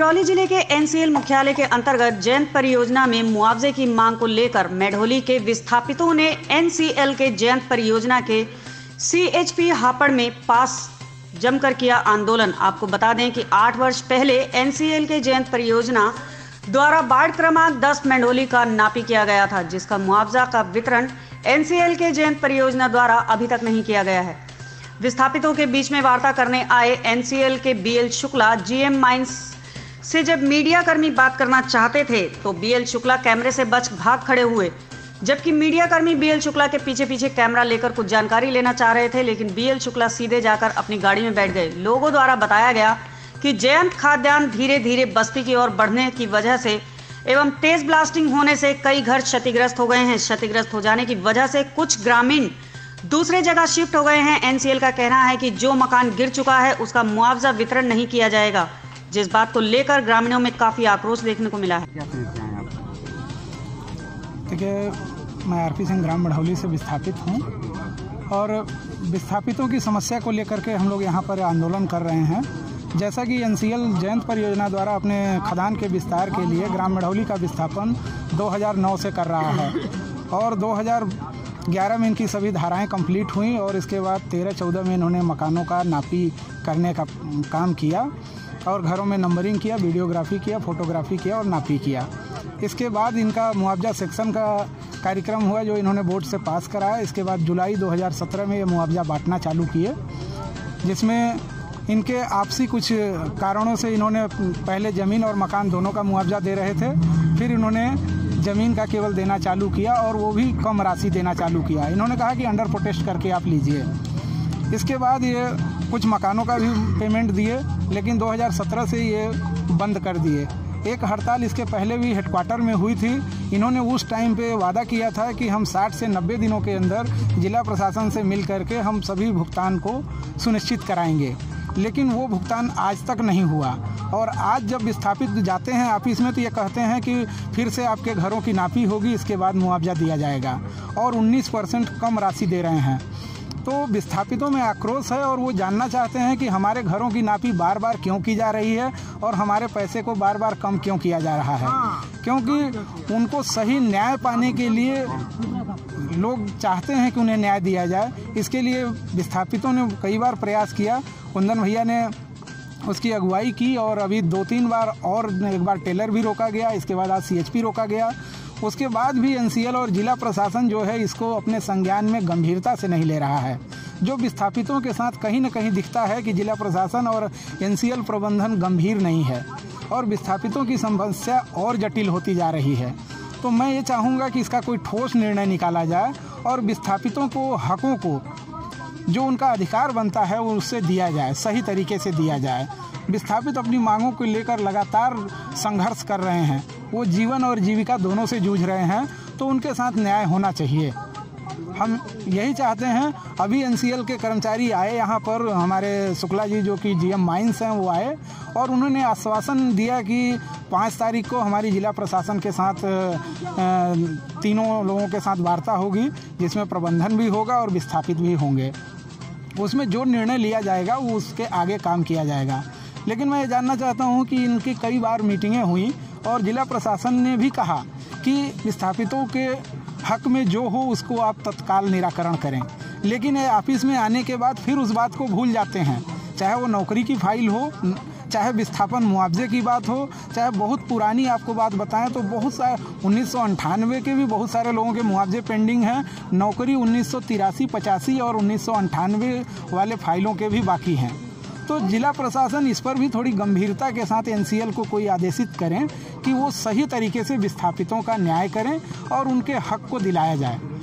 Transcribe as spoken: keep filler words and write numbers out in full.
सिंगरौली जिले के एनसीएल मुख्यालय के अंतर्गत जयंत परियोजना में मुआवजे की मांग को लेकर मेढोली के विस्थापितों ने एनसीएल के जयंत परियोजना के सीएचपी हापड़ में पास जमकर किया आंदोलन। आपको बता दें कि आठ वर्ष पहले एनसीएल के जयंत परियोजना द्वारा वार्ड क्रमांक दस मेढोली का नापी किया गया था, जिसका मुआवजा का वितरण एनसीएल के जयंत परियोजना द्वारा अभी तक नहीं किया गया है। विस्थापितों के बीच में वार्ता करने आए एनसीएल के बीएल शुक्ला जीएम माइंस से जब मीडिया कर्मी बात करना चाहते थे तो बीएल शुक्ला कैमरे से बच भाग खड़े हुए, जबकि मीडिया कर्मी बीएल शुक्ला के पीछे पीछे कैमरा लेकर कुछ जानकारी लेना चाह रहे थे, लेकिन बीएल शुक्ला सीधे जाकर अपनी गाड़ी में बैठ गए। लोगों द्वारा बताया गया कि जयंत खाद्यान्न धीरे धीरे बस्ती की ओर बढ़ने की वजह से एवं तेज ब्लास्टिंग होने से कई घर क्षतिग्रस्त हो गए हैं। क्षतिग्रस्त हो जाने की वजह से कुछ ग्रामीण दूसरे जगह शिफ्ट हो गए हैं। एनसीएल का कहना है कि जो मकान गिर चुका है उसका मुआवजा वितरण नहीं किया जाएगा, जिस बात को लेकर ग्रामीणों में काफी आक्रोश देखने को मिला है। देखिए, मैं आरपी सिंह ग्राम मेढोली से विस्थापित हूँ और विस्थापितों की समस्या को लेकर के हम लोग यहाँ पर आंदोलन कर रहे हैं। जैसा कि एनसीएल जयंत परियोजना द्वारा अपने खदान के विस्तार के लिए ग्राम मेढोली का विस्थापन दो हज़ार नौ से कर रहा है और दो हज़ार ग्यारह में इनकी सभी धाराएं कंप्लीट हुई और इसके बाद तेरह चौदह में इन्होंने मकानों का नापी करने का काम किया और घरों में नंबरिंग किया, वीडियोग्राफी किया, फोटोग्राफी किया और नापी किया। इसके बाद इनका मुआवजा सेक्शन का कार्यक्रम हुआ जो इन्होंने बोर्ड से पास कराया। इसके बाद जुलाई दो हज़ार सत्रह में ये मुआवजा बांटना चालू किए, जिसमें इनके आपसी कुछ कारणों से इन्होंने पहले ज़मीन और मकान दोनों का मुआवजा दे रहे थे, फिर इन्होंने ज़मीन का केवल देना चालू किया और वो भी कम राशि देना चालू किया। इन्होंने कहा कि अंडर प्रोटेस्ट करके आप लीजिए। इसके बाद ये कुछ मकानों का भी पेमेंट दिए, लेकिन दो हज़ार सत्रह से ये बंद कर दिए। एक हड़ताल इसके पहले भी हेडक्वार्टर में हुई थी। इन्होंने उस टाइम पे वादा किया था कि हम साठ से नब्बे दिनों के अंदर जिला प्रशासन से मिल करके हम सभी भुगतान को सुनिश्चित कराएंगे, लेकिन वो भुगतान आज तक नहीं हुआ। और आज जब विस्थापित जाते हैं ऑफिस में तो ये कहते हैं कि फिर से आपके घरों की नापी होगी, इसके बाद मुआवजा दिया जाएगा, और उन्नीस परसेंट कम राशि दे रहे हैं। तो विस्थापितों में आक्रोश है और वो जानना चाहते हैं कि हमारे घरों की नापी बार बार क्यों की जा रही है और हमारे पैसे को बार बार कम क्यों किया जा रहा है, क्योंकि उनको सही न्याय पाने के लिए लोग चाहते हैं कि उन्हें न्याय दिया जाए। इसके लिए विस्थापितों ने कई बार प्रयास किया। कुंदन भैया ने उसकी अगुवाई की और अभी दो तीन बार और एक बार टेलर भी रोका गया, इसके बाद आज सीएचपी रोका गया। उसके बाद भी एनसीएल और जिला प्रशासन जो है इसको अपने संज्ञान में गंभीरता से नहीं ले रहा है। जो विस्थापितों के साथ कहीं न कहीं दिखता है कि जिला प्रशासन और एनसीएल प्रबंधन गंभीर नहीं है और विस्थापितों की समस्या और जटिल होती जा रही है। तो मैं ये चाहूँगा कि इसका कोई ठोस निर्णय निकाला जाए और विस्थापितों को हकों को जो उनका अधिकार बनता है वो उससे दिया जाए, सही तरीके से दिया जाए। विस्थापित अपनी मांगों को लेकर लगातार संघर्ष कर रहे हैं, वो जीवन और जीविका दोनों से जूझ रहे हैं, तो उनके साथ न्याय होना चाहिए। हम यही चाहते हैं। अभी एनसीएल के कर्मचारी आए यहाँ पर, हमारे शुक्ला जी जो कि जीएम माइंस हैं वो आए और उन्होंने आश्वासन दिया कि पाँच तारीख को हमारी जिला प्रशासन के साथ तीनों लोगों के साथ वार्ता होगी, जिसमें प्रबंधन भी होगा और विस्थापित भी होंगे। उसमें जो निर्णय लिया जाएगा वो उसके आगे काम किया जाएगा। लेकिन मैं ये जानना चाहता हूँ कि इनकी कई बार मीटिंगें हुई और जिला प्रशासन ने भी कहा कि विस्थापितों के हक में जो हो उसको आप तत्काल निराकरण करें, लेकिन ऑफिस में आने के बाद फिर उस बात को भूल जाते हैं। चाहे वो नौकरी की फाइल हो, चाहे विस्थापन मुआवजे की बात हो, चाहे बहुत पुरानी आपको बात बताएं तो बहुत सारे उन्नीस सौ अंठानवे के भी बहुत सारे लोगों के मुआवजे पेंडिंग हैं। नौकरी उन्नीस सौ तिरासी पचासी और उन्नीस सौ अंठानवे वाले फाइलों के भी बाकी हैं। तो जिला प्रशासन इस पर भी थोड़ी गंभीरता के साथ एनसीएल को कोई आदेशित करें कि वो सही तरीके से विस्थापितों का न्याय करें और उनके हक को दिलाया जाए।